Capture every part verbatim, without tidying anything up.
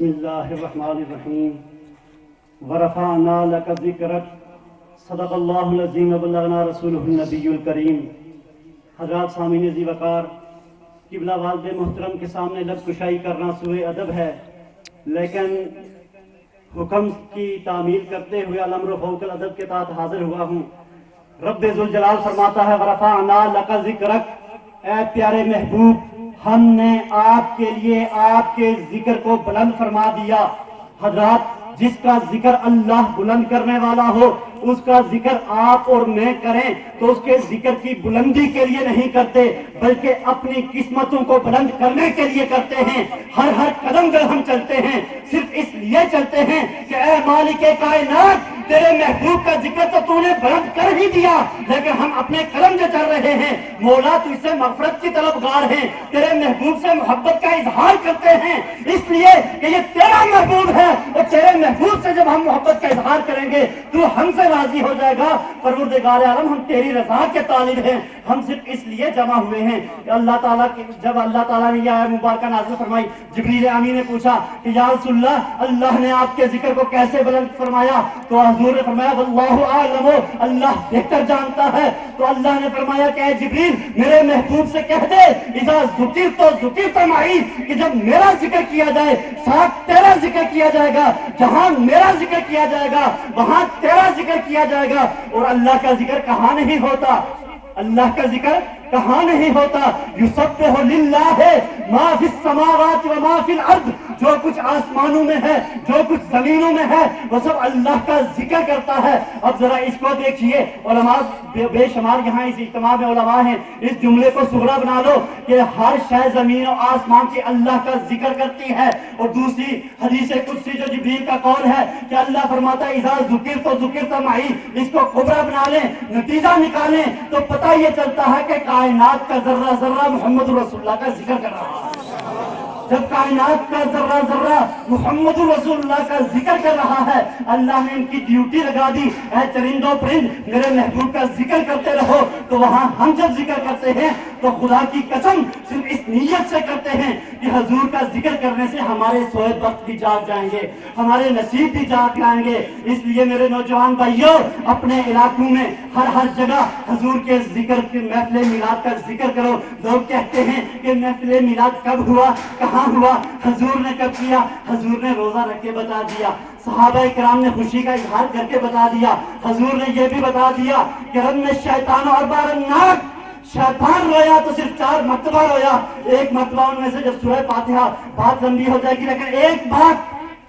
بسم اللہ الرحمن الرحیم ورفعنا لک ذکرک صدق اللہ العظیم وبلغنا رسولہ النبی الکریم۔ حضرات سامعین ذی وقار، قبلہ والد محترم کے سامنے لب کشائی کرنا سوء ادب ہے، لیکن حکم کی تعمیل کرتے ہوئے الامر فوق الادب کے تحت حاضر ہوا ہوں۔ رب ذوالجلال فرماتا ہے ورفعنا لک ذکرک، اے پیارے محبوب ہم نے آپ کے لیے آپ کے ذکر کو بلند فرما دیا۔ حضرات، جس کا ذکر اللہ بلند کرنے والا ہو اس کا ذکر آپ اور میں کریں تو اس کے ذکر کی بلندی کے لیے نہیں کرتے بلکہ اپنی قسمتوں کو بلند کرنے کے لیے کرتے ہیں۔ ہر ہر قدم جب ہم چلتے ہیں صرف اس لیے چلتے ہیں کہ اے مالک کائنات، تیرے محبوب کا ذکر تو تو نے بلند کر ہی دیا، لیکن ہم اپنے قدم جو چل رہے ہیں مولا تو اس سے مغفرت کی طلبگار ہیں، تیرے محبوب سے محبت کا اظہار کرتے ہیں، اس لیے کہ یہ تیرا محبوب ہے اور تیرے محبوب سے جب ہم محبت کا اظہار کریں گے تو ہم سے راضی ہو جائے گا۔ پروردگار عالم، ہم تیری رضا کے طالب ہیں، ہم صرف اس لیے جمع ہوئے ہیں کہ اللہ تعالیٰ کی جب اللہ تعالیٰ نے یہ آیت مبارکہ نازل فرمائی، جبریل امین نے پوچھا کہ یا رسول اللہ، اللہ نے آپ کے ذکر کو کیسے بلند فرمایا؟ تو حضور نے فرمایا واللہ اعلم، اللہ بہتر جانتا ہے۔ تو اللہ نے فرمایا کہ اے جبریل، میرے محبوب سے کہہ دے اذا ذکرت ذکرت معی، کہ جب میرا ذکر کیا جائے ساتھ تیرا ذکر کیا جائے گا، جہاں میرا ذکر کیا جائے گا وہاں تیرا ذکر کیا جائے گا۔ اور اللہ کا ذکر کہاں نہیں ہوتا؟ اللہ کا ذکر کہاں نہیں ہوتا؟ یسبح للہ ما فی السماوات و ما فی الارض، جو کچھ آسمانوں میں ہے جو کچھ زمینوں میں ہے وہ سب اللہ کا ذکر کرتا ہے۔ اب ذرا اس کو دیکھیے، علماء بے شمار یہاں اس اجتماع میں علماء ہیں، اس جملے کو صغرا بنا لو کہ ہر شے زمین و آسمان کی اللہ کا ذکر کرتی ہے۔ اور دوسری حدیث قدسی جو جبریل کا قول ہے کہ اللہ فرماتا ہے اذا ذکرت ذکرت معی، اس کو کبرا بنا لیں، نتیجہ نکالیں تو پتہ یہ چلتا ہے کہ کائنات کا ذرہ ذرہ محمد رسول اللہ کا ذکر کر رہا ہے۔ جب کائنات کا ذرہ ذرہ محمد رسول اللہ کا ذکر کر رہا ہے، اللہ نے ان کی ڈیوٹی لگا دی، اے چرندوں پرند میرے محبوب کا ذکر کرتے رہو۔ تو وہاں ہم جب ذکر کرتے ہیں تو خدا کی قسم صرف اس نیت سے کرتے ہیں کہ حضور کا ذکر کرنے سے ہمارے سوئے وقت بھی جاگ جائیں گے، ہمارے نصیب بھی جاگ جائیں گے۔ اس لیے میرے نوجوان بھائیوں، اپنے علاقوں میں ہر ہر جگہ حضور کے ذکر کے محفل میلاد کا ذکر کرو۔ لوگ کہتے ہیں کہ محفل میلاد کب ہوا، کہاں ہوا، حضور نے کب کیا؟ حضور نے روزہ رکھ کے بتا دیا، صحابہ کرام نے خوشی کا اظہار کر کے بتا دیا، حضور نے یہ بھی بتا دیا کہ رن الشیطان اربع الناس، شیطان رویا تو صرف چار مرتبہ رویا، ایک مرتبہ ان میں سے جب سورہ فاتحہ، بات لمبی ہو جائے گی لیکن ایک بات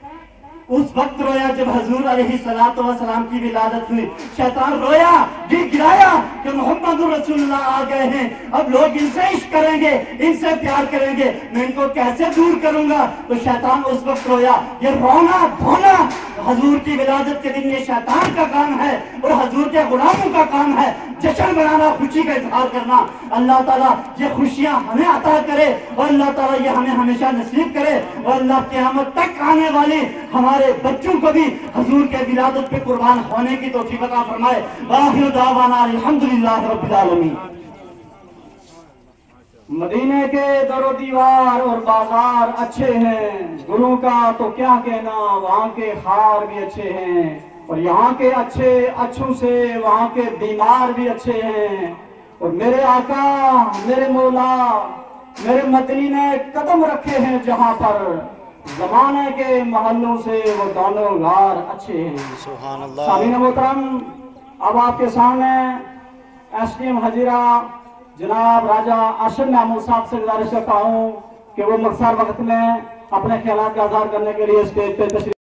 اس وقت رویا جب حضور علیہ الصلوۃ والسلام کی ولادت ہوئی۔ شیطان رویا، گر گرایا کہ محمد رسول اللہ آ گئے ہیں، اب لوگ ان سے عشق کریں گے، ان سے پیار کریں گے، میں ان کو کیسے دور کروں گا؟ تو شیطان اس وقت رویا۔ یہ رونا دھونا حضور کی ولادت کے دن یہ شیطان کا کام ہے اور حضور کے غلاموں کا کام ہے، جشن منانا، خوشی کا اظہار کرنا۔ اللہ تعالیٰ یہ خوشیاں ہمیں عطا کرے اور اللہ تعالیٰ یہ ہمیں ہمیشہ نصیب کرے، اور اللہ قیامت تک آنے والے ہمارے بچوں کو بھی حضور کے ولادت پہ قربان ہونے کی توفیق عطا فرمائے۔ وآخر دعوانا الحمدللہ رب العالمین۔ مدینے کے در و دیوار اور بازار اچھے ہیں، گلوں کا تو کیا کہنا، وہاں کے خار بھی اچھے ہیں، اور یہاں کے اچھے اچھوں سے وہاں کے بیمار بھی اچھے ہیں۔ اور میرے آقا، میرے مولا، میرے مدنی نے قدم رکھے ہیں جہاں پر، زمانے کے محلوں سے وہ دونوں غار اچھے ہیں۔ سبحان اللہ۔ سامعین محترم، اب آپ کے سامنے ایس ڈی ایم ہزیرہ جناب راجہ ارشد محمود صاحب سے گزارش کرتا ہوں کہ وہ مختصر وقت میں اپنے خیالات کا اظہار کرنے کے لیے اسٹیج پہ تشریف